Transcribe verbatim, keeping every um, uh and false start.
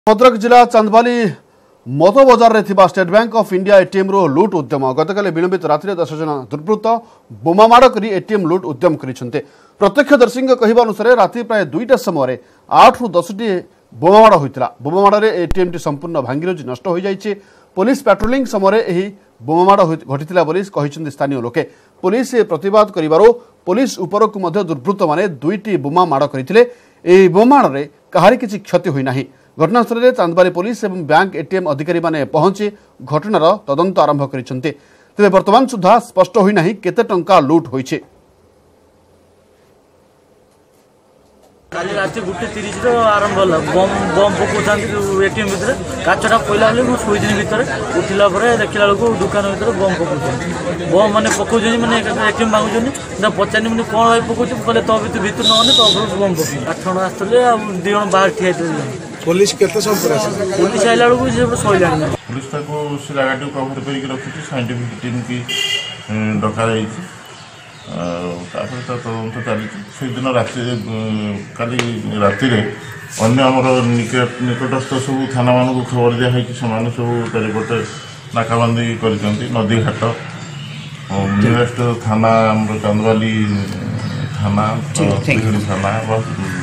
भद्रक जिला चांदबाली मद बजार रे थिबा state bank of India ATM रो लूट उद्यम गतकाली विलंबित रात्रि दस जन दुर्बृत्त बोमामाड़ कर एटीएम लूट उद्यम करछन्ते। प्रत्यक्षदर्शी कहवा अनुसार राति प्राय दुईटा समय आठ रु दस टी बोमामाड़ होइतिला। बोमामाड़ रे एटीएम टी संपूर्ण भांगिरुजी नष्ट हो जाइछि। पुलिस पेट्रोलिंग समय एही बोमामाड़ घटितिला बोली कहिसन्ते स्थानीय लोके। पुलिस प्रतिवाद करिवारो पुलिस उपरकु मध्य दुर्बृत्त माने दुईटी बोमा माड़ करथिले। एही बोमामाड़ रे कहारी किछि क्षति होई नाही। घटनास्थल में चांदबाली पुलिस एवं बैंक एटीएम अधिकारी माने पहुंची घटनार तदंत आरंभ करिसेंते। तेबे वर्तमान सुधा स्पष्ट होई नाही केते टंका लूट होइछे। काली रात गुटे तीस आरंभ होला बम बम पकोता एटीएम भीतर काचटा पइला बेले मु सोई दिन भीतर उठिला परे देखिला बेलको दुकान भीतर बम पकोता बम माने पकोजनी माने एटीएम मांगुजनी ना पचानी माने कोन भाई पकोछ कहले तो भीतर भीतर नने तो बम पको आठ जण आस्तले आ दु जण बाहर ठिया पुलिस केते संपर आसी पुलिस आइला बेलको जे सोइलानी पुलिस ताको सिला गाडी कवर करिक रखिछि साइंटिफिक टीम की डका जाइछि तापर तो तदंत चली से दिन राति काली राति अन्य आमर निकट निकटस्थ सब थाना मान खबर दिखाई से सब चारिपटे नाकाबंदी कर नदी घाट नियरेस्ट थाना चांदबाली थाना थाना